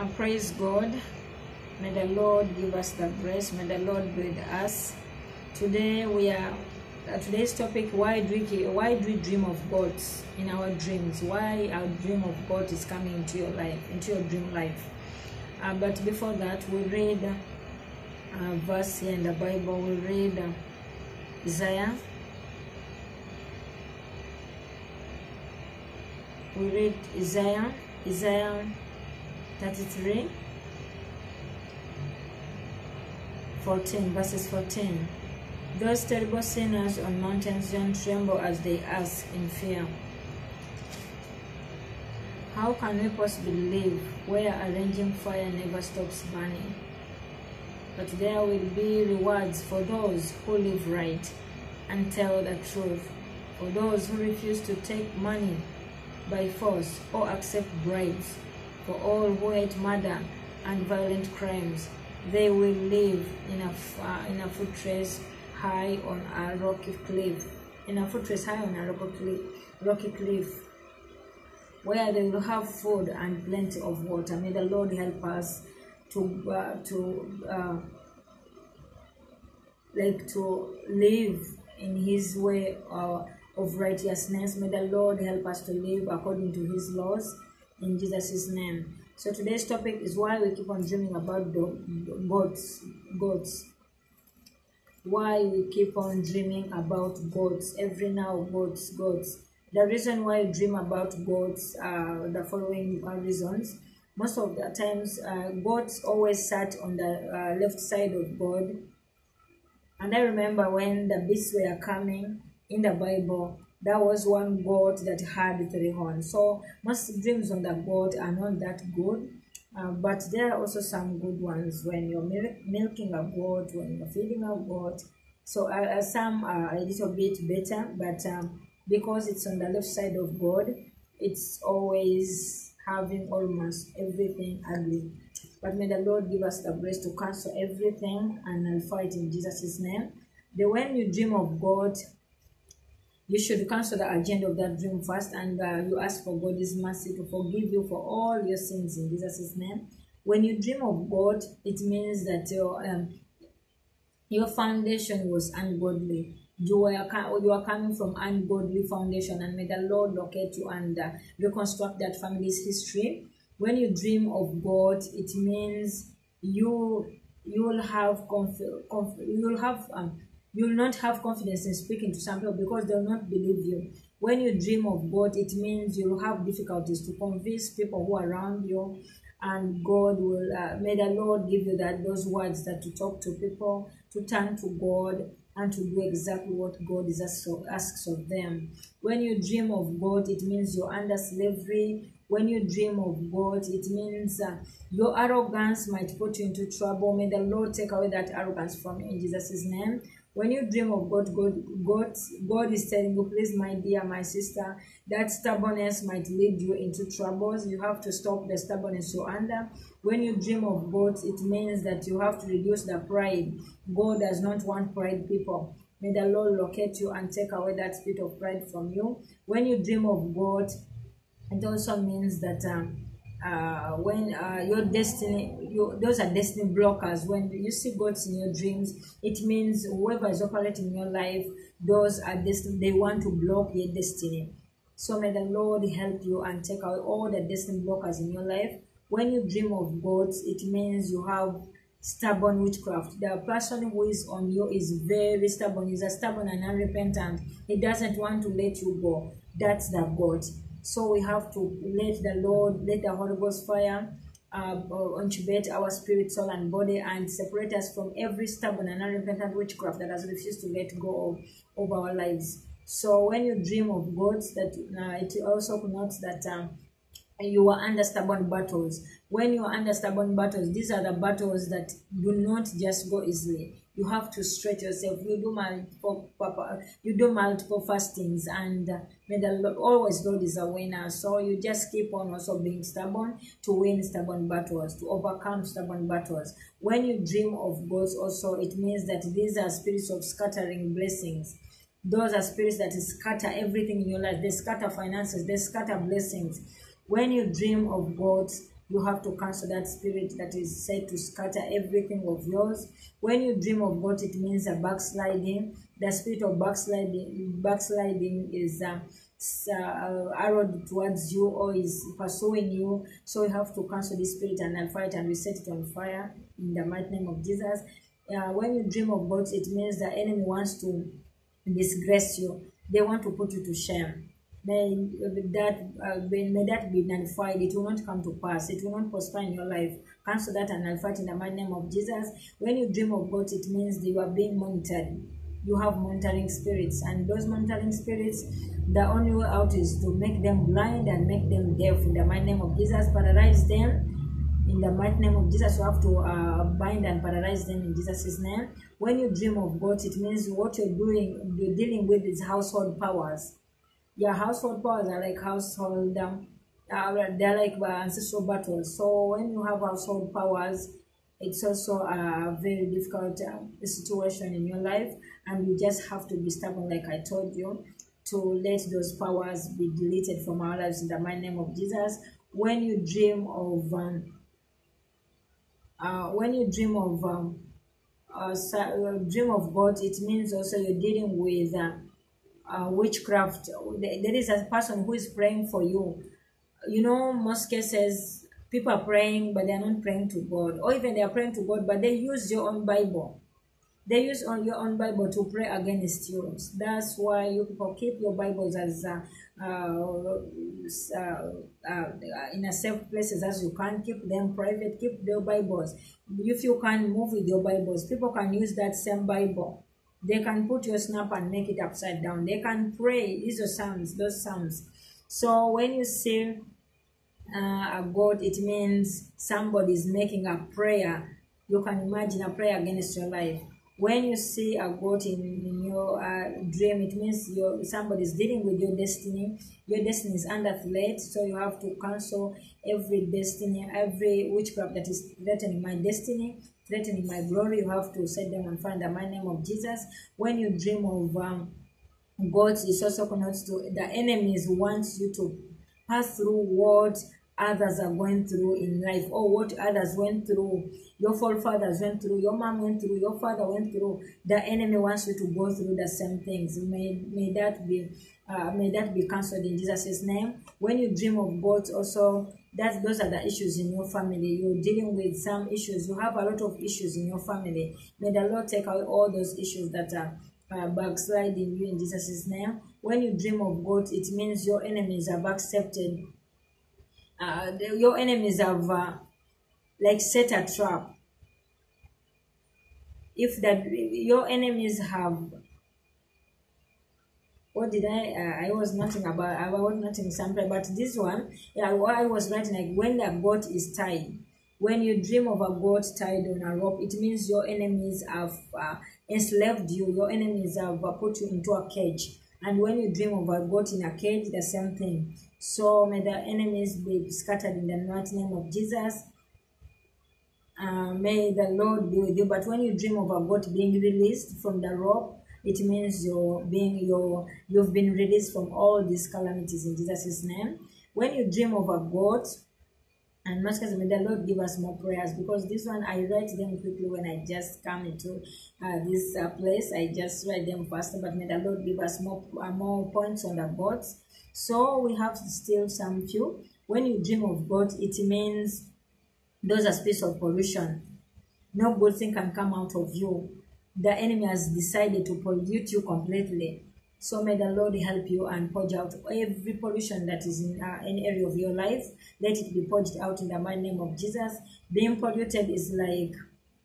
And praise God. May the Lord give us the grace. May the Lord be with us. Today today's topic: why do we dream of God in our dreams? Why our dream of God is coming into your life, into your dream life. But before that, we read a verse here in the Bible. We read Isaiah. We read Isaiah 33, 14, verses 14. Those terrible sinners on Mount Zion tremble as they ask in fear, how can we possibly live where a raging fire never stops burning? But there will be rewards for those who live right and tell the truth, for those who refuse to take money by force or accept bribes, for all who hate murder and violent crimes. They will live in a fortress high on a rocky cliff, rocky cliff, where they will have food and plenty of water. May the Lord help us to live in His way of righteousness. May the Lord help us to live according to His laws, in Jesus' name. So today's topic is why we keep on dreaming about goats. Why we keep on dreaming about goats every now. Goats. The reason why we dream about goats are the following reasons. Most of the times, goats always sat on the left side of God. And I remember when the beasts were coming in the Bible, there was one goat that had 3 horns. So most dreams on the goat are not that good, but there are also some good ones when you're milking a goat, when you're feeding a goat. So some are a little bit better, but because it's on the left side of God, it's always having almost everything ugly. But may the Lord give us the grace to cancel everything and fight in Jesus' name. When you dream of God, you should cancel the agenda of that dream first, and you ask for God's mercy to forgive you for all your sins in Jesus' name. When you dream of God, it means that your foundation was ungodly. You are coming from ungodly foundation, and may the Lord locate you and reconstruct that family's history. When you dream of God, it means you will not have confidence in speaking to some people because they will not believe you. When you dream of God, it means you will have difficulties to convince people who are around you, and God will may the Lord give you those words that to talk to people, to turn to God, and to do exactly what God asks of them. When you dream of God, it means you're under slavery. When you dream of God, it means your arrogance might put you into trouble. May the Lord take away that arrogance from you in Jesus' name. When you dream of God is telling you, please, my dear, my sister, that stubbornness might lead you into troubles. You have to stop the stubbornness you're under. When you dream of God, it means that you have to reduce the pride. God does not want pride people. May the Lord locate you and take away that spirit of pride from you. When you dream of God, it also means that when your destiny, those are destiny blockers. When you see gods in your dreams, it means whoever is operating in your life, those are destiny. They want to block your destiny. So may the Lord help you and take out all the destiny blockers in your life. When you dream of gods, it means you have stubborn witchcraft. The person who is on you is very stubborn. He's a stubborn and unrepentant. He doesn't want to let you go. That's the God. So we have to let the Holy Ghost fire intubate our spirit, soul, and body, and separate us from every stubborn and unrepentant witchcraft that has refused to let go of our lives. So when you dream of gods, that it also connotes that you are under stubborn battles. When you are under stubborn battles, these are the battles that do not just go easily. You have to stretch yourself. You do multiple fastings, and may the Lord, always God is a winner. So you just keep on also being stubborn to win stubborn battles, to overcome stubborn battles. When you dream of gods also, it means that these are spirits of scattering blessings. Those are spirits that scatter everything in your life. They scatter finances. They scatter blessings. When you dream of gods, You have to cancel that spirit that is said to scatter everything of yours. When you dream of God, it means a backsliding. The spirit of backsliding is arrowed towards you or is pursuing you. So you have to cancel this spirit and fight and we set it on fire in the mighty name of Jesus. When you dream of God, it means the enemy wants to disgrace you. They want to put you to shame. May that be nullified. It will not come to pass. It will not prosper in your life. Cancel that and nullify it in the mighty name of Jesus. When you dream of God, it means that you are being monitored. You have monitoring spirits, and those monitoring spirits, the only way out is to make them blind and make them deaf in the mighty name of Jesus. Paralyze them in the mighty name of Jesus. You have to bind and paralyze them in Jesus' name. When you dream of God, it means what you're dealing with is household powers. Your household powers are like household, they're like ancestral battles. So when you have household powers, it's also a very difficult situation in your life, and you just have to be stubborn, like I told you, to let those powers be deleted from our lives in the mighty name of Jesus. When you dream of dream of God, it means also you're dealing with witchcraft. There is a person who is praying for you. You know, most cases people are praying but they are not praying to God, or even they are praying to God but they use your own Bible. They use on your own Bible to pray against you. That's why you people keep your Bibles as in a safe places as you can. Keep them private. Keep your Bibles. If you can move with your Bibles, people can use that same Bible. They can put your snap and make it upside down. They can pray. These are psalms. Those psalms. So when you see a God, it means somebody is making a prayer. You can imagine a prayer against your life. When you see a goat in your dream, it means somebody is dealing with your destiny. Your destiny is under threat, so you have to cancel every destiny, every witchcraft that is threatening my destiny, threatening my glory. You have to set them on fire in the mighty name of Jesus. When you dream of goats, it's also connected to the enemies wants you to pass through what others are going through in life, or what others went through, your forefathers went through, your mom went through, your father went through. The enemy wants you to go through the same things. May that be cancelled in Jesus' name. When you dream of goats, also those are the issues in your family. You're dealing with some issues. You have a lot of issues in your family. May the Lord take out all those issues that are backsliding you in Jesus' name. When you dream of goats, it means your enemies have accepted. Your enemies have like set a trap. If that your enemies have, what did I was nothing about, I was nothing sample, but this one, yeah, what I was writing, like when the goat is tied. When you dream of a goat tied on a rope, it means your enemies have enslaved you. Your enemies have put you into a cage. And when you dream of a goat in a cage, the same thing. So may the enemies be scattered in the mighty name of Jesus. May the Lord be with you. But when you dream of a goat being released from the rope, it means you've been released from all these calamities in Jesus' name. When you dream of a goat, and much may the Lord give us more prayers, because this one I write them quickly when I just come into this place. I just write them faster, but may the Lord give us more points on the goats. So we have still some few. When you dream of goat, it means those are spirits of pollution. No good thing can come out of you. The enemy has decided to pollute you completely. So may the Lord help you and purge out every pollution that is in any area of your life. Let it be purged out in the mighty name of Jesus. Being polluted is like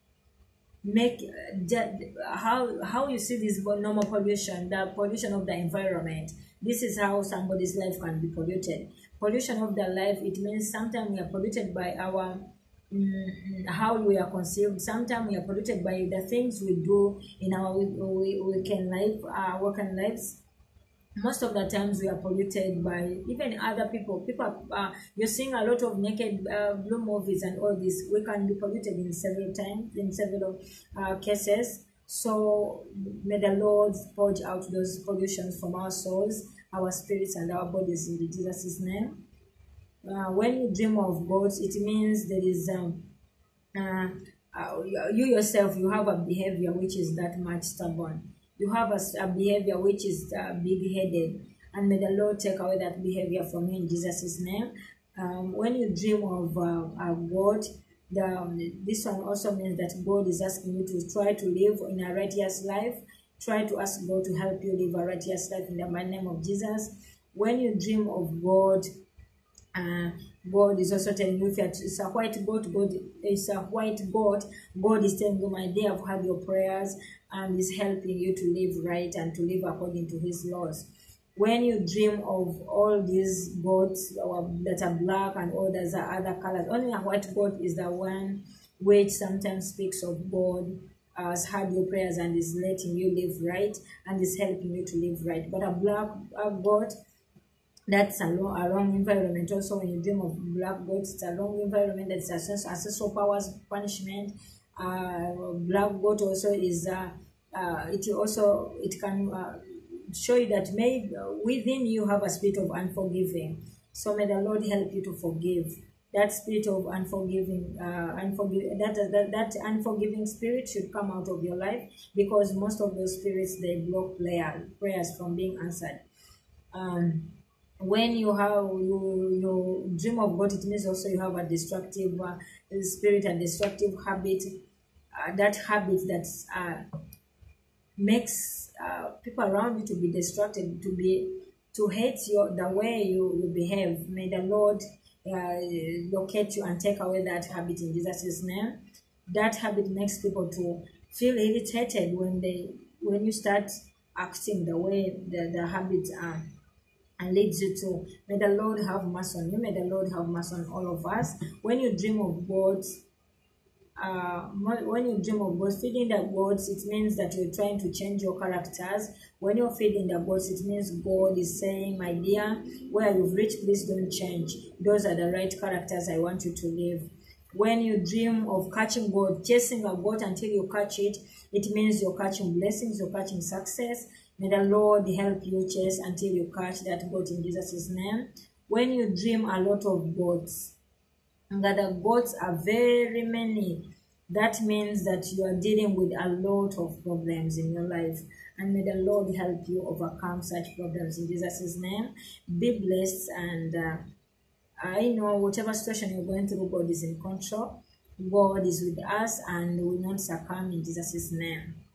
how you see this normal pollution, the pollution of the environment. This is how somebody's life can be polluted. Pollution of the life, it means sometimes we are polluted by our how we are conceived. Sometimes we are polluted by the things we do in our working lives. Most of the times we are polluted by even other people. You're seeing a lot of naked blue movies and all this. We can be polluted in several cases. So may the Lord purge out those pollutions from our souls, our spirits, and our bodies in Jesus' name. When you dream of goats, it means there is uh, you yourself, you have a behavior which is that much stubborn. You have a behavior which is big-headed, and may the Lord take away that behavior from you in Jesus' name. When you dream of a goat, this one also means that God is asking you to try to live in a righteous life. Try to ask God to help you live a righteous life in the mighty name of Jesus. When you dream of God, uh, God is also telling you, if it's a white goat, God is a white goat. God is telling you, my dear, I've heard your prayers and is helping you to live right and to live according to His laws. When you dream of all these goats that are black and others are other colors, only a white goat is the one which sometimes speaks of God, has heard your prayers and is letting you live right and is helping you to live right. But a black goat, that's a wrong environment. Also, when you dream of black goats, it's a wrong environment. That's ancestral powers, punishment. Black goat also is it can show you that maybe within you have a spirit of unforgiving. So may the Lord help you to forgive. That spirit of that unforgiving spirit should come out of your life, because most of those spirits, they block prayers from being answered. When you dream of God, it means also you have a destructive spirit and destructive habit. That habit that makes people around you to be distracted, to hate the way you behave. May the Lord locate you and take away that habit in Jesus' name. That habit makes people to feel irritated when you start acting the way the habits are, and leads you to. May the Lord have mercy on you. May the Lord have mercy on all of us. When you dream of goats, feeding the goats, it means that you're trying to change your characters. When you're feeding the goats, it means God is saying, my dear, where you've reached, please don't change. Those are the right characters I want you to live. When you dream of catching goat, chasing a goat until you catch it, it means you're catching blessings, you're catching success. May the Lord help you chase until you catch that goat in Jesus' name. When you dream a lot of goats, and that the goats are very many, that means that you are dealing with a lot of problems in your life. And may the Lord help you overcome such problems in Jesus' name. Be blessed, and I know whatever situation you're going through, God is in control. God is with us and will not succumb in Jesus' name.